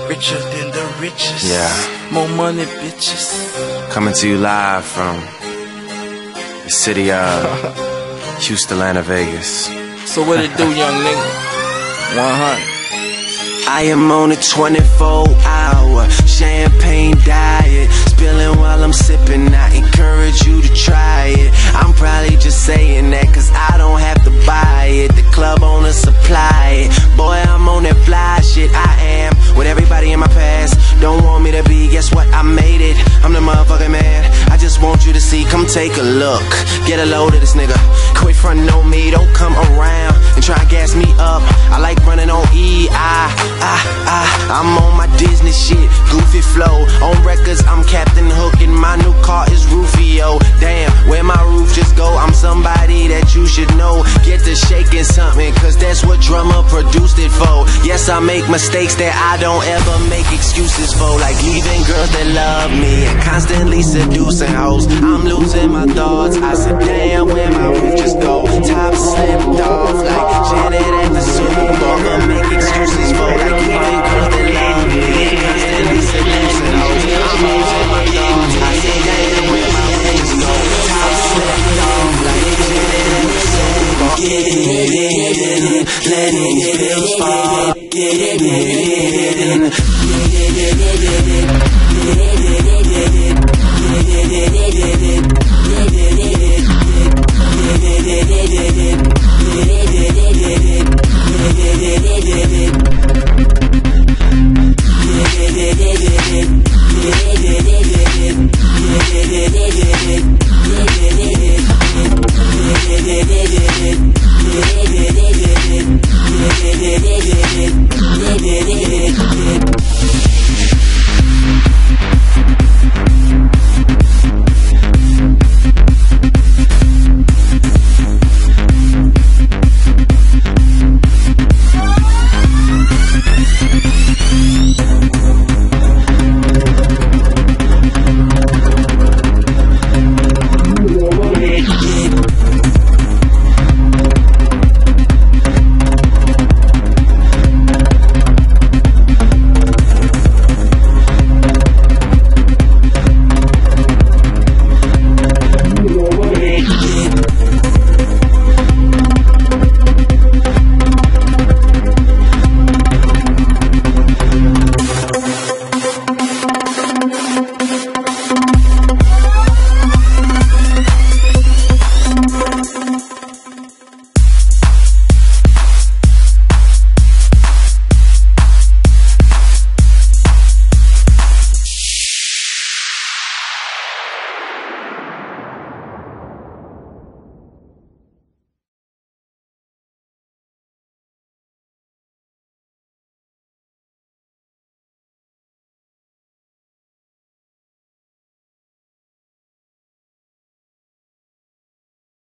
Richer than the richest. Yeah. More money, bitches. Coming to you live from the city of Houston, Atlanta, Vegas. So what it do, young nigga? 100. I am on a 24-hour champagne diet, spilling while I'm sipping. I encourage you to try it. I'm probably just saying that cause I don't have to buy it. The club owner supply it. Boy, I'm on that fly shit. I am with everybody in my past. Don't want me to be, guess what? I made it. I'm the motherfucking man. I just want you to see, come take a look. Get a load of this nigga. Quit frontin' on me, don't come around and try and gas me up. I like running on E. I'm on my Disney shit, goofy flow. On records, I'm Captain Hook and my new car is Rufio. Damn, where my roof just go? I'm somebody that you should know. Get to shaking something, cause that's what drummer produced it for. Yes, I make mistakes that I don't ever make excuses for, like leaving girls that love me and constantly seducing hoes. I'm losing my thoughts, I said damn, where my roof just go? Top slipped off like Janet at the Super Bowl. But make excuses for, like leaving girls that love me and constantly seducing hoes. I'm losing my thoughts, I said damn, where my roof just go? Top slipped off like Janet at the Super Bowl. Getting it in, letting these bills fall. Getting it in, Yeah.